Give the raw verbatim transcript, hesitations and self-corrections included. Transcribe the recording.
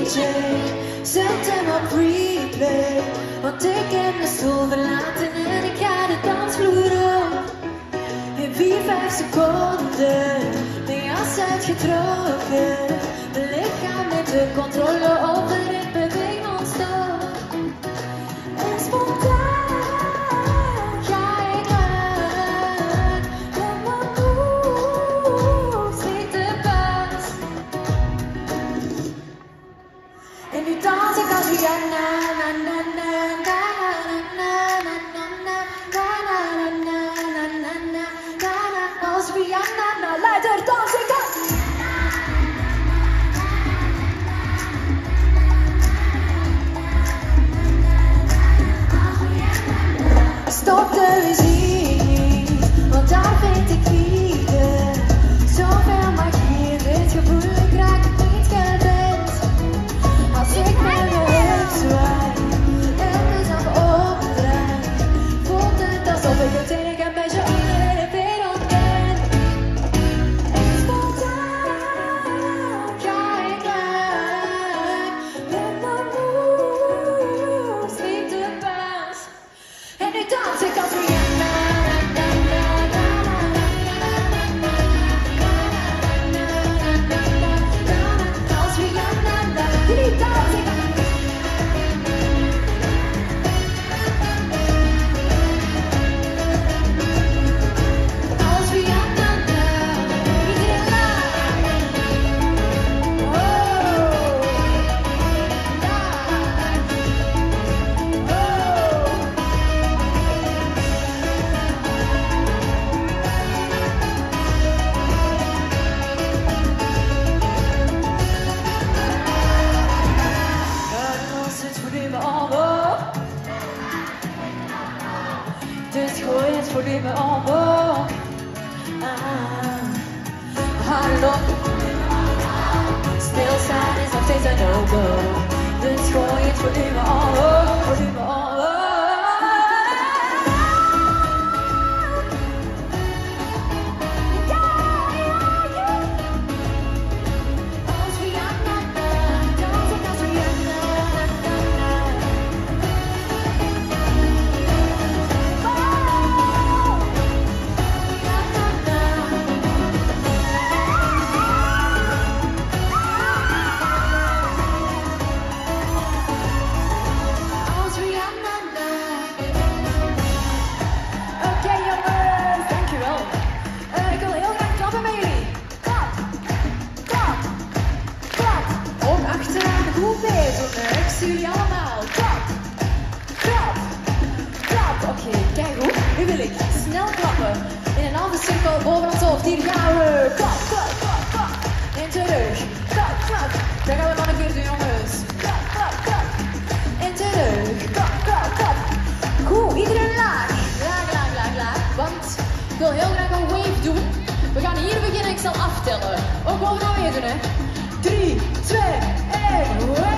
J, zet hem op replay. Want ik heb mijn stoel verlaten en ik ga de dansvloer op. In vier, vijf seconden, mijn jas uitgetrokken. Mijn lichaam met de controle op de ritme, beweeg non-stop. En spontaan ga ik uit. En mijn moves niet de baas. En nu dans ik als Rihanna, na na na na na na na na na na na na na na. Als Rihanna, nou luider dans ik als. Stop de muziek, want daar vind ik liefde. Zoveel magie, dit gevoel, ik raak het niet gewend. Als ik met mijn heup zwaai en mezelf opdraai, voelt het alsof ik het enige meisje in de hele wereld ben. En spontaan ga ik uit, met mijn moves niet de baas. En nu dans ik als Rihanna, na na na na na. Als Rihanna, nu dans ik. Als Rihanna, iedereen lacht. Oh, dus gooi het volume omhoog. Ah, hallo. Stilstaan is nog steeds een no-go. Dus gooi het volume omhoog, volume omhoog. Als Rihanna, dans ik als Rihanna. Oké jongens, dankjewel. Uh, ik wil heel graag klappen met jullie. Klap, klap, klap. Ook achteraan goed bezig. Ik zie jullie allemaal. Klap, klap, klap. Oké, okay, kijk goed. Nu wil ik snel klappen. In een halve cirkel boven ons hoofd. Hier gaan we. Klap, klap, klap, klap. En terug. Klap, klap. Dat gaan we nog een keer doen jongens. Klap, klap, klap. En terug. Klap, klap, klap. Goed, iedereen laag. Laag, laag, laag, laag. Want ik wil heel graag een wave doen. We gaan hier beginnen, ik zal aftellen. Ook bovenaan weer doen, hè. drie, twee, één, wave.